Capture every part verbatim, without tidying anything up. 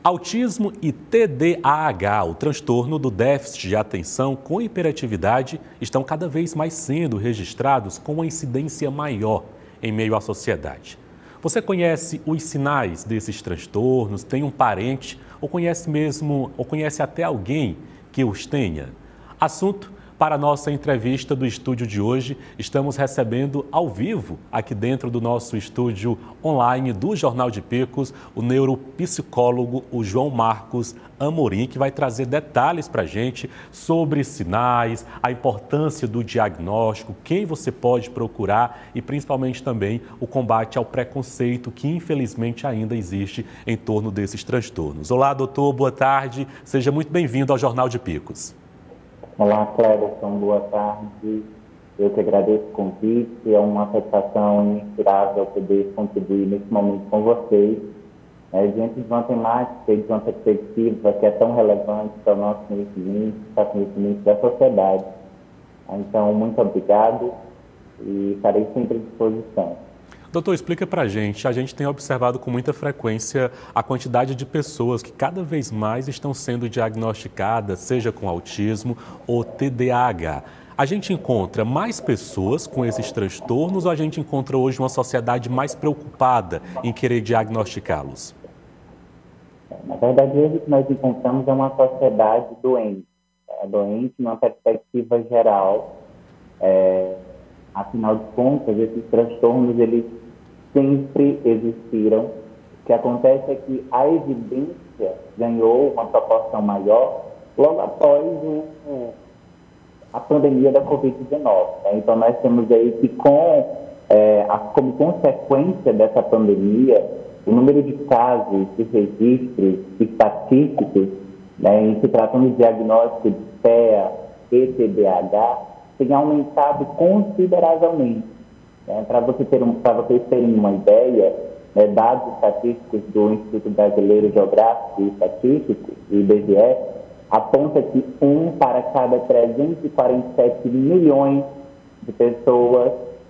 Autismo e T D A H, o transtorno do déficit de atenção com hiperatividade, estão cada vez mais sendo registrados com uma incidência maior em meio à sociedade. Você conhece os sinais desses transtornos, tem um parente ou conhece mesmo, ou conhece até alguém que os tenha? Assunto para a nossa entrevista do estúdio de hoje. Estamos recebendo ao vivo, aqui dentro do nosso estúdio online do Jornal de Picos, o neuropsicólogo, o João Marcos Amorim, que vai trazer detalhes para a gente sobre sinais, a importância do diagnóstico, quem você pode procurar e principalmente também o combate ao preconceito que infelizmente ainda existe em torno desses transtornos. Olá, doutor, boa tarde, seja muito bem-vindo ao Jornal de Picos. Olá, Cléberson, boa tarde. Eu que agradeço o convite, é uma satisfação imensurável poder contribuir nesse momento com vocês, é, diante de uma temática e de uma perspectiva que é tão relevante para o nosso conhecimento, para o conhecimento da sociedade. Então, muito obrigado e estarei sempre à disposição. Doutor, explica para a gente, a gente tem observado com muita frequência a quantidade de pessoas que cada vez mais estão sendo diagnosticadas, seja com autismo ou T D A H. A gente encontra mais pessoas com esses transtornos ou a gente encontra hoje uma sociedade mais preocupada em querer diagnosticá-los? Na verdade, hoje o que nós encontramos é uma sociedade doente, é, doente numa perspectiva geral. É, afinal de contas, esses transtornos, eles sempre existiram. O que acontece é que a evidência ganhou uma proporção maior logo após o, a pandemia da covid dezenove. Né? Então, nós temos aí que, com, é, a, como consequência dessa pandemia, o número de casos, de registros estatísticos, né, em se tratando de diagnóstico de T E A e T D A H, tem aumentado consideravelmente. É, para você ter um, para vocês terem uma ideia, né, dados estatísticos do Instituto Brasileiro Geográfico e Estatístico, o I B G E, aponta que um para cada trezentos e quarenta e sete milhões de pessoas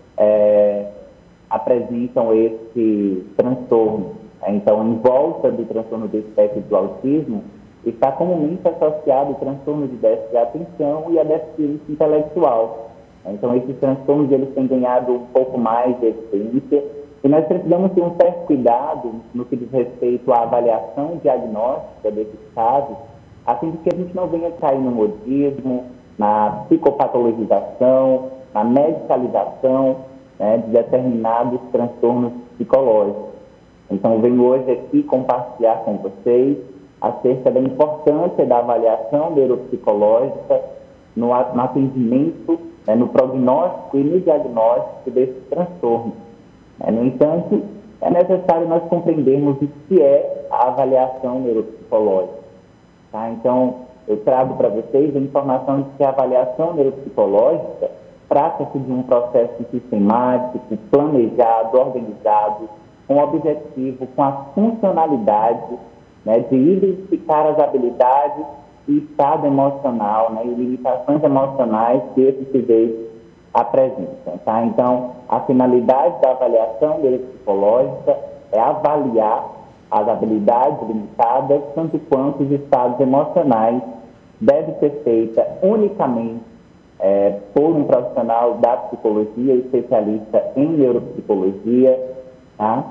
é, apresentam esse transtorno. Então, em volta do transtorno do espectro do autismo, está comumente associado o transtorno de déficit de atenção e a deficiência intelectual. Então, esses transtornos, eles têm ganhado um pouco mais de evidência e nós precisamos ter um certo cuidado no que diz respeito à avaliação diagnóstica desses casos, a fim de que a gente não venha cair no modismo, na psicopatologização, na medicalização, né, de determinados transtornos psicológicos. Então, eu venho hoje aqui compartilhar com vocês acerca da importância da avaliação neuropsicológica no, no atendimento, né, no prognóstico e no diagnóstico desses transtornos. É, no entanto, é necessário nós compreendermos o que é a avaliação neuropsicológica. Tá? Então, eu trago para vocês a informação de que a avaliação neuropsicológica trata-se de um processo sistemático, planejado, organizado, com o objetivo, com a funcionalidade, né, de identificar as habilidades e estado emocional, né, e limitações emocionais que esses sujeitos apresentam. Tá? Então, a finalidade da avaliação neuropsicológica é avaliar as habilidades limitadas, tanto quanto os estados emocionais. Deve ser feita unicamente é, por um profissional da psicologia, especialista em neuropsicologia, tá?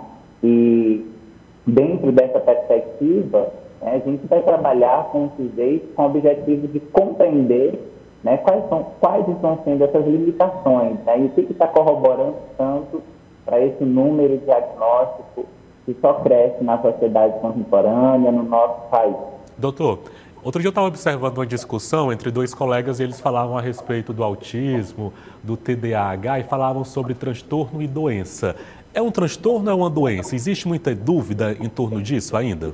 E dentro dessa perspectiva, né, a gente vai trabalhar com o sujeito com o objetivo de compreender, né, quais, são, quais estão sendo essas limitações, né, e o que está corroborando tanto para esse número diagnóstico que só cresce na sociedade contemporânea, no nosso país. Doutor, outro dia eu estava observando uma discussão entre dois colegas e eles falavam a respeito do autismo, do T D A H e falavam sobre transtorno e doença. É um transtorno ou é uma doença? Existe muita dúvida em torno disso ainda?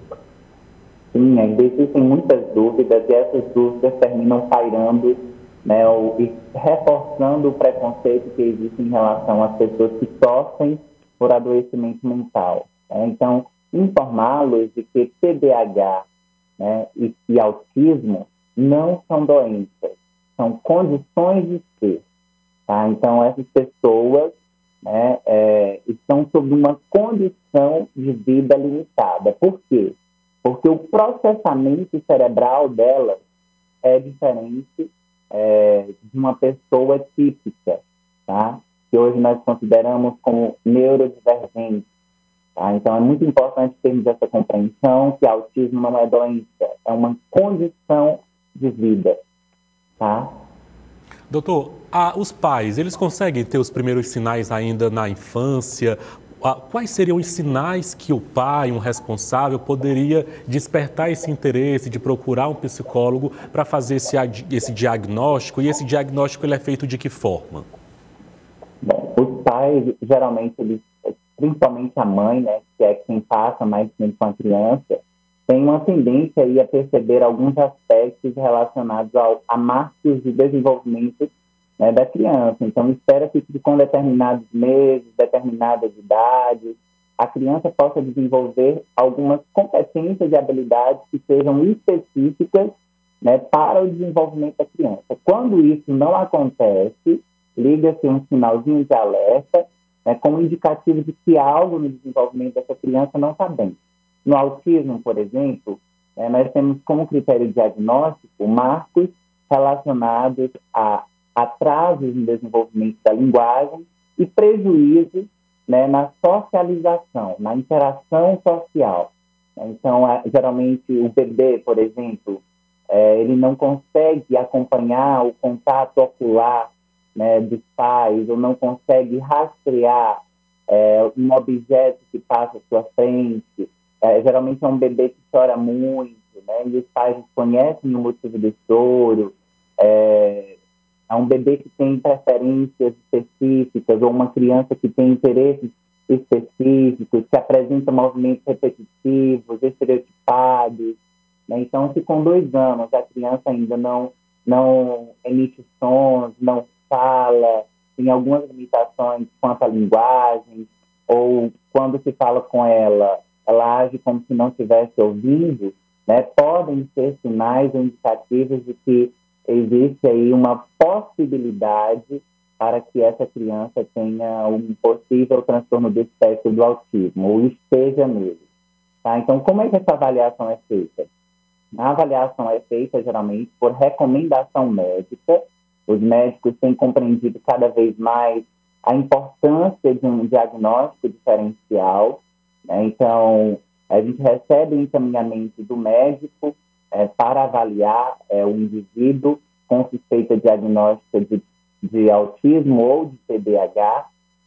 Sim, ainda existem muitas dúvidas e essas dúvidas terminam pairando, né, e reforçando o preconceito que existe em relação às pessoas que sofrem por adoecimento mental. Né? Então, informá-los de que T D A H, né, e, e autismo não são doenças, são condições de ser. Tá? Então, essas pessoas, né, é, estão sob uma condição de vida limitada. Por quê? porque o processamento cerebral dela é diferente é, de uma pessoa típica, tá? Que hoje nós consideramos como neurodivergente. Tá? Então, é muito importante termos essa compreensão que autismo não é doença, é uma condição de vida. Tá? Doutor, ah, os pais, eles conseguem ter os primeiros sinais ainda na infância? Ah, quais seriam os sinais que o pai, um responsável, poderia despertar esse interesse de procurar um psicólogo para fazer esse, esse diagnóstico? E esse diagnóstico ele é feito de que forma? Bom, os pais, geralmente, eles, principalmente a mãe, né, que é quem passa mais tempo com a criança, tem uma tendência aí a perceber alguns aspectos relacionados ao, a marcos de desenvolvimento, né, da criança. Então, espera-se que com determinados meses, determinadas idades, a criança possa desenvolver algumas competências e habilidades que sejam específicas, né, para o desenvolvimento da criança. Quando isso não acontece, liga-se um sinalzinho de alerta, né, como indicativo de que algo no desenvolvimento dessa criança não está bem. No autismo, por exemplo, né, nós temos como critério diagnóstico marcos relacionados a atrasos no desenvolvimento da linguagem e prejuízos, né, na socialização, na interação social. Então, é, geralmente, o bebê, por exemplo, é, ele não consegue acompanhar o contato ocular, né, dos pais, ou não consegue rastrear é, um objeto que passa à sua frente. É, geralmente é um bebê que chora muito, né, e os pais desconhecem o motivo do choro. É, é um bebê que tem preferências específicas, ou uma criança que tem interesses específicos, que apresenta movimentos repetitivos, estereotipados. Né? Então, se com dois anos a criança ainda não, não emite sons, não fala, tem algumas limitações quanto à linguagem, ou quando se fala com ela, ela age como se não estivesse ouvindo, né? Podem ser sinais indicativos de que existe aí uma possibilidade para que essa criança tenha um possível transtorno do espectro do autismo, ou esteja nele. Tá? Então, como é que essa avaliação é feita? A avaliação é feita, geralmente, por recomendação médica. Os médicos têm compreendido cada vez mais a importância de um diagnóstico diferencial, né? Então, a gente recebe o encaminhamento do médico é, para avaliar é, o indivíduo com suspeita diagnóstica de, de autismo ou de T D A H.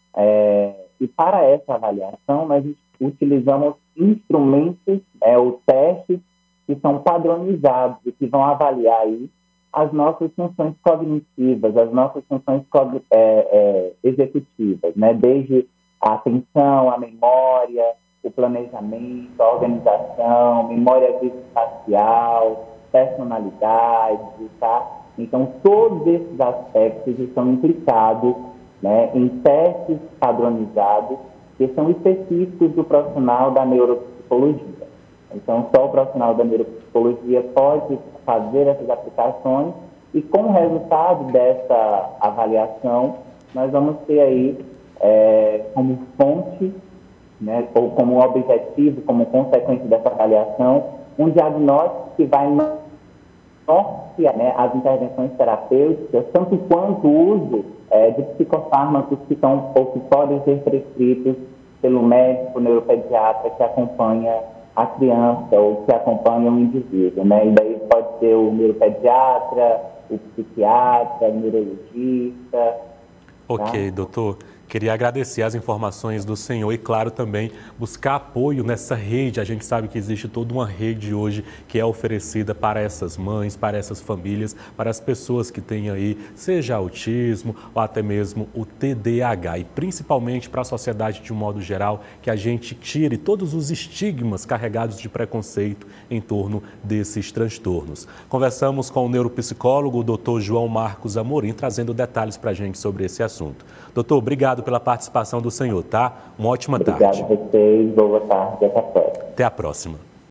É, e para essa avaliação, nós utilizamos instrumentos, é, ou testes que são padronizados e que vão avaliar aí as nossas funções cognitivas, as nossas funções é, é, executivas, né? Desde a atenção, a memória, o planejamento, a organização, memória espacial, personalidade, tá? Então, todos esses aspectos estão implicados, né, em testes padronizados que são específicos do profissional da neuropsicologia. Então, só o profissional da neuropsicologia pode fazer essas aplicações e, com o resultado dessa avaliação, nós vamos ter aí é, como fonte, né, ou como objetivo, como consequência dessa avaliação, um diagnóstico que vai nortear, né, as intervenções terapêuticas, tanto quanto o uso é, de psicofármacos que são ou que podem ser prescritos pelo médico neuropediatra que acompanha a criança ou que acompanha o indivíduo, né? E daí pode ser o neuropediatra, o psiquiatra, o neurologista. Ok, tá? doutor. Queria agradecer as informações do senhor e, claro, também buscar apoio nessa rede. A gente sabe que existe toda uma rede hoje que é oferecida para essas mães, para essas famílias, para as pessoas que têm aí, seja autismo ou até mesmo o T D A H. E principalmente para a sociedade de um modo geral, que a gente tire todos os estigmas carregados de preconceito em torno desses transtornos. Conversamos com o neuropsicólogo, o doutor João Marcos Amorim, trazendo detalhes para a gente sobre esse assunto. Doutor, obrigado pela participação do senhor, tá? Uma ótima Obrigado tarde. Obrigado a vocês, boa tarde, até a próxima. Até a próxima.